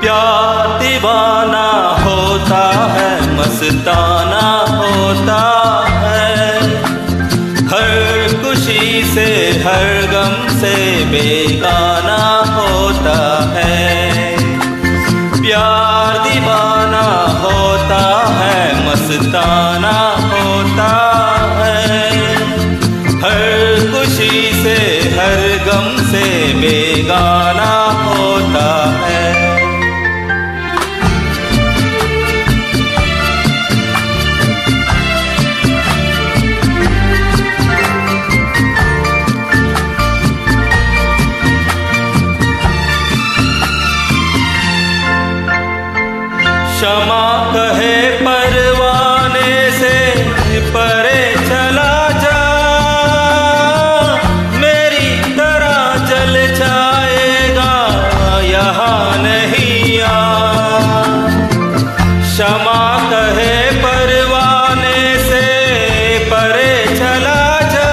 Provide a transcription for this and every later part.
प्यार दीवाना होता है, मस्ताना होता है। हर खुशी से हर गम से बेगाना होता है। प्यार दीवाना होता है, मस्ताना होता है। हर खुशी से हर गम से बेगाना होता है। क्षमा कहे परवाने से परे चला जा, मेरी तरह जल जाएगा यहाँ नहीं आ। क्षमा कहे परवाने से परे चला जा,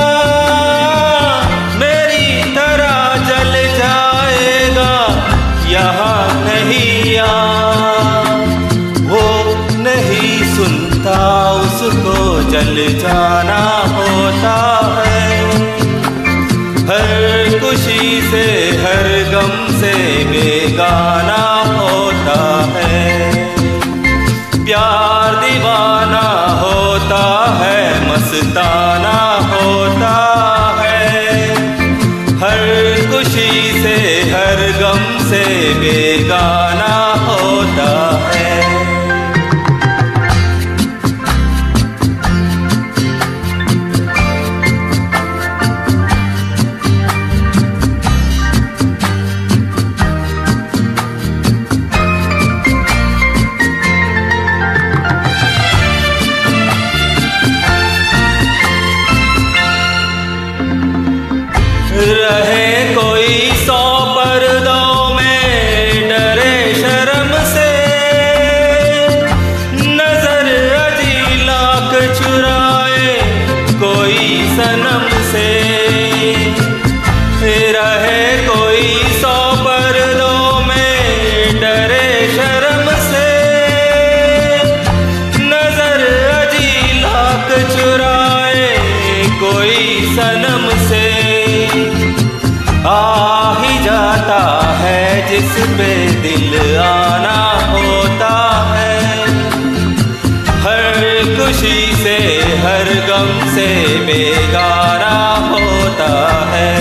मेरी तरह जल जाएगा यहाँ नहीं आ। सुनता उसको जल जाना होता है। हर खुशी से हर गम से बेगाना होता है। प्यार दीवाना होता है, मस्ताना होता है। हर खुशी से हर गम से बेगाना होता है। रहे कोई 100 पर्दों में डरे शर्म से, नजर अजी लाख चुराए कोई सनम से। रहे कोई 100 पर्दों में डरे शर्म से, नजर अजी लाख चुराए कोई सनम से। आ ही जाता है जिस पे दिल आना होता है। हर खुशी से हर गम से बेगाना होता है।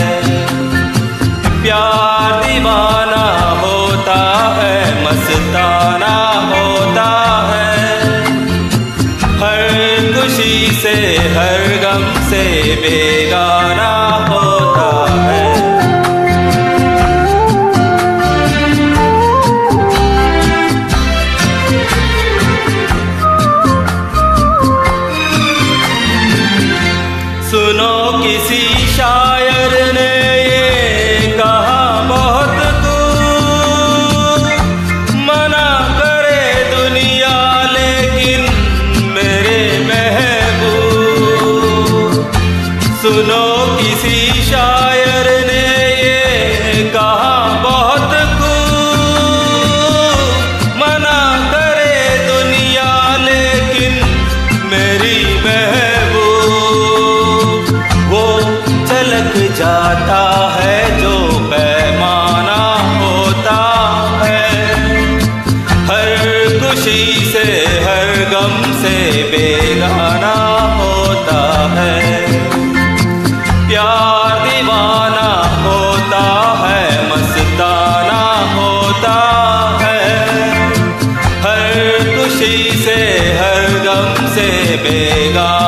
प्यार दीवाना होता है, मस्ताना होता है। हर खुशी से हर गम से बेगाना होता है। सुनो किसी शायर ने ये कहा बहुत कुछ, मना करे दुनिया लेकिन मेरे महबूब। सुनो किसी शायर ने ये कहा बहुत कुछ, मना करे दुनिया लेकिन मेरी जाता है जो पैमाना होता है। हर खुशी से हर गम से बेगाना होता है। प्यार दीवाना होता है, मस्ताना होता है। हर खुशी से हर गम से बेगाना